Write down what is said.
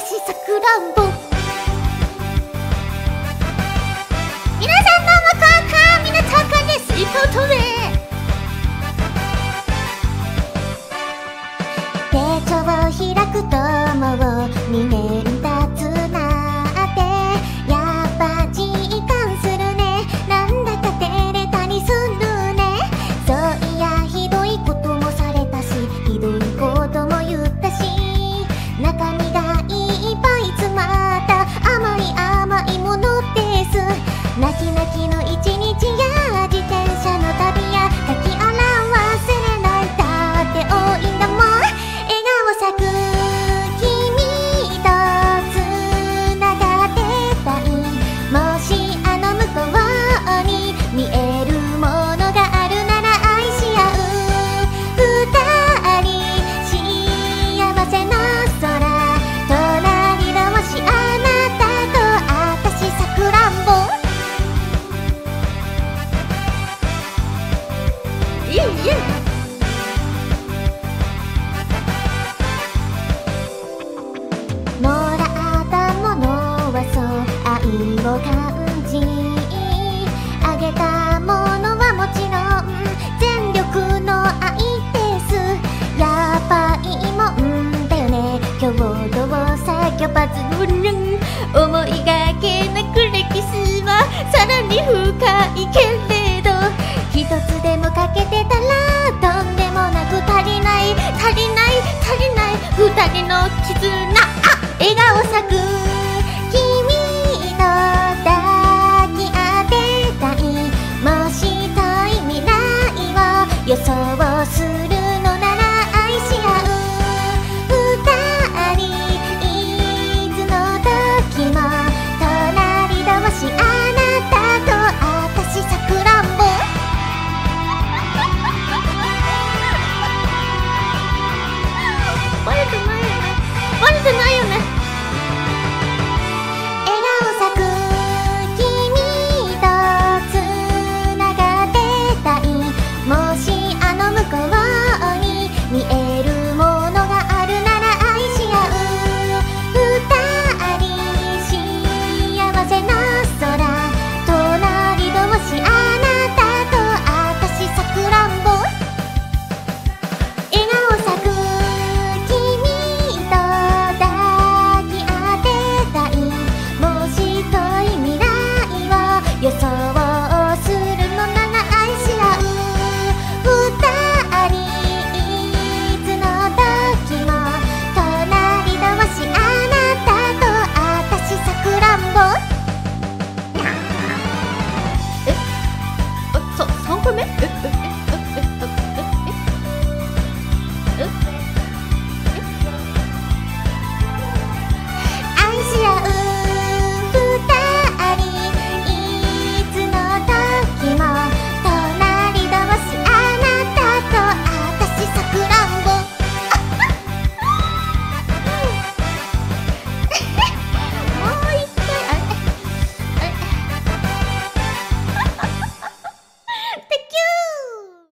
私さくらんぼ。皆さんの向こうかみなたかねスイカを飛べ。手帳を開くともう2年経つなって、やっぱ実感するね。なんだか照れたりするね。そういやひどいこともされたし、ひどいことも言ったし、中身がいっぱい詰まった甘い甘いものです。泣き泣きの一日や自転車の旅や書き洗わせれないだって多いんだもん。笑顔咲く君とつながってたい。もしあの向こうに見えるものがあるなら愛し合う二人。幸せな空隣同士、あなたと私さくらんぼ。いえいえ。もらったものはそう愛を感じ、あげたものはもちろん全力の愛です。やっぱいいもんだよね、共同作業パズルン。思いがけなく歴史はさらに深いけれど、一つでも欠けてたらとんでもなく足りない足りない足りない二人の絆。あ、笑顔咲く